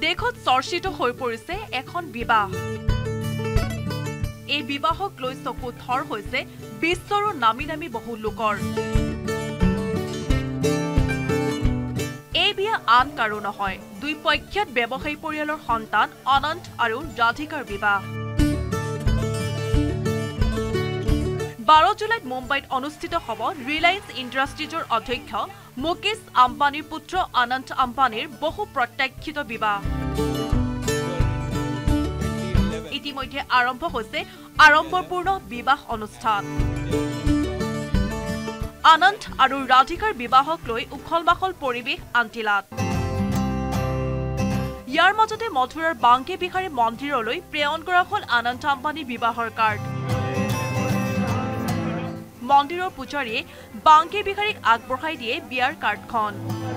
দেশত চৰ্চিত হৈ পৰিছে এখন বিবাহ। এই বিবাহক লৈ চকু থৰ হৈছে বিশ্বৰো নামি নামি বহু লোকৰ। এই বিয়া আন কাৰো নহয়, দুই প্ৰখ্যাত ব্যৱসায়ী পৰিয়ালৰ সন্তান অনন্ত আৰু ৰাধিকাৰ বিবাহ। 12 জুলাইত মুম্বাইত অনুষ্ঠিত হ'ব ৰিলায়েন্স ইণ্ডাষ্ট্ৰিজৰ অধ্যক্ষ মুকেশ আম্বানীৰ পুত্ৰ অনন্ত আম্বানীৰ বহু প্ৰত্যাখ্যিত বিবাহ। ইতিমধ্যে আৰম্ভ হৈছে আড়ম্বৰপূৰ্ণ বিবাহ অনুষ্ঠান। আনন্ত আৰু ৰাধিকাৰ বিবাহক লৈ উখল-মাখল পৰিৱেশ আন্তিলাত। ইয়াৰ মাজতে মথুৰাৰ বাংকে বিহাৰী মন্দিৰলৈ প্ৰেৰণ কৰা হ'ল অনন্ত আম্বানী বিবাহৰ কাৰ্ড। মন্দিৰৰ পূজাৰীয়ে বাংকে বিহাৰীক আগবঢ়াই দিয়ে বিয়াৰ কাৰ্ডখন।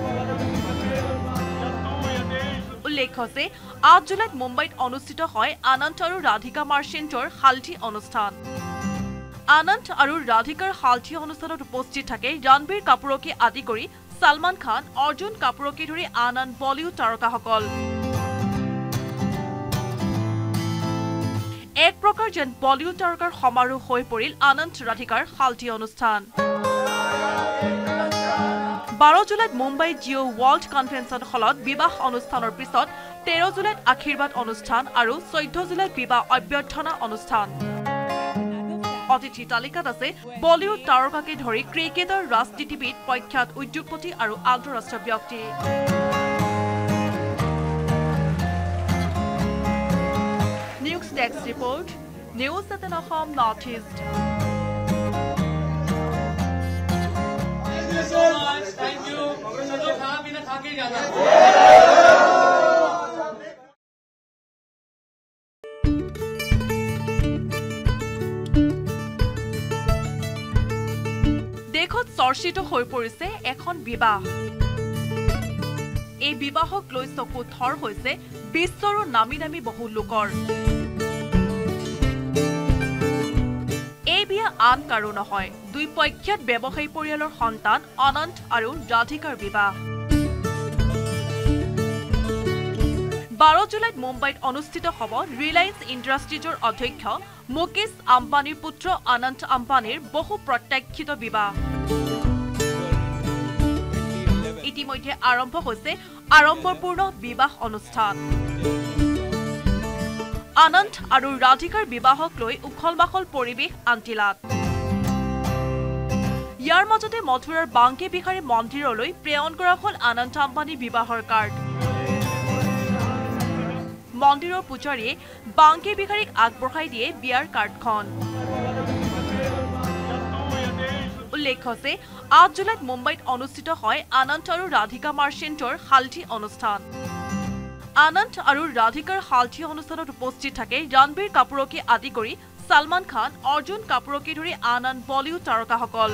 উল্লেখ্য যে 8 জুলাইত মুম্বাইত অনুষ্ঠিত হয় আনন্ত আৰু ৰাধিকা মাৰ্চেণ্টৰ হালধি অনুষ্ঠান। আনন্ত আৰু ৰাধিকাৰ হালধি অনুষ্ঠানত উপস্থিত থাকে ৰণবীৰ কাপুৰকে আদি কৰি সলমান খান, অৰ্জুন কাপুৰকে ধৰি আন আন বলিউড তাৰকাসকল। এক প্ৰকাৰ যেন বলিউড তাৰকাৰ সমাৰোহ হৈ পৰিল আনন্ত ৰাধিকাৰ হালধি অনুষ্ঠান। 12 জুলাইত মুম্বাইত জিঅ' ৱৰ্ল্ড কনভেনশ্যন হলত বিবাহ অনুষ্ঠানৰ পিছত 13 জুলাইত আশীৰ্বাদ অনুষ্ঠান আৰু 14 জুলাইত বিবাহ অভ্যৰ্থনা অনুষ্ঠান। অতিথি তালিকাত আছে বলিউড তাৰকাকে ধৰি ক্ৰিকেটাৰ, ৰাজনীতিবিদ, প্ৰখ্যাত উদ্যোগপতি আৰু আন্তঃৰাষ্ট্ৰীয় ব্যক্তি। News desk report, News18 Assam Northeast। Thank you. দেশত চৰ্চিত হৈ পৰিছে এখন বিবাহ। এই বিবাহক লৈ চকু থৰ হৈছে বিশ্বৰো নামি নামি বহু লোকৰ। এই বিয়া আন কাৰো নহয়, দুই প্ৰখ্যাত ব্যৱসায়ী পৰিয়ালৰ সন্তান অনন্ত আৰু ৰাধিকাৰ বিবাহ। 12 জুলাইত মুম্বাইত অনুষ্ঠিত হ'ব ৰিলায়েন্স ইণ্ডাষ্ট্ৰিজৰ অধ্যক্ষ মুকেশ আম্বানীৰ পুত্ৰ অনন্ত আম্বানীৰ বহু প্ৰত্যাখ্যিত বিবাহ। ইতিমধ্যে আৰম্ভ হৈছে আড়ম্বৰপূৰ্ণ বিবাহ অনুষ্ঠান। আনন্ত আৰু ৰাধিকাৰ বিবাহক লৈ উখল-মাখল পৰিৱেশ আন্তিলাত। ইয়াৰ মাজতে মথুৰাৰ বাংকে বিহাৰী মন্দিৰলৈ প্ৰেৰণ কৰা হ'ল অনন্ত আম্বানী বিবাহৰ কাৰ্ড। মন্দিৰৰ পূজাৰীয়ে বাংকে বিহাৰীক আগবঢ়াই দিয়ে বিয়াৰ কাৰ্ডখন। উল্লেখ্য যে 8 জুলাইত মুম্বাইত অনুষ্ঠিত হয় আনন্ত আৰু ৰাধিকা মাৰ্চেণ্টৰ হালধি অনুষ্ঠান। আনন্ত আৰু ৰাধিকাৰ হালধি অনুষ্ঠানত উপস্থিত থাকে ৰণবীৰ কাপুৰকে আদি কৰি সলমান খান, অৰ্জুন কাপুৰকে ধৰি আন আন বলিউড তাৰকাসকল।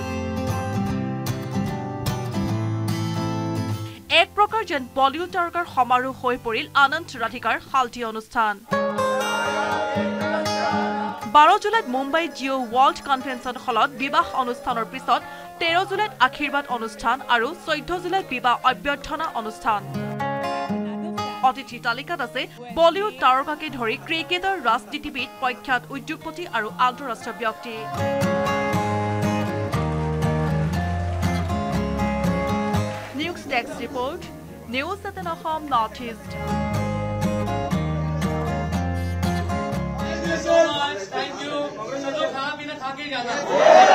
এক প্ৰকাৰ যেন বলিউড তাৰকাৰ সমাৰোহ হৈ পৰিল আনন্ত ৰাধিকাৰ হালধি অনুষ্ঠান। 12 জুলাইত মুম্বাইত জিঅ' ৱৰ্ল্ড কনভেনশ্যন হলত বিবাহ অনুষ্ঠানৰ পিছত 13 জুলাইত আশীৰ্বাদ অনুষ্ঠান আৰু 14 জুলাইত বিবাহ অভ্যৰ্থনা অনুষ্ঠান। অতিথি তালিকাত আছে বলিউড তাৰকাকে ধৰি ক্ৰিকেটাৰ, ৰাজনীতিবিদ, প্ৰখ্যাত উদ্যোগপতি আৰু আন্তঃৰাষ্ট্ৰীয় ব্যক্তি। News desk report, News18 Assam Northeast। Thank you so much. Thank you.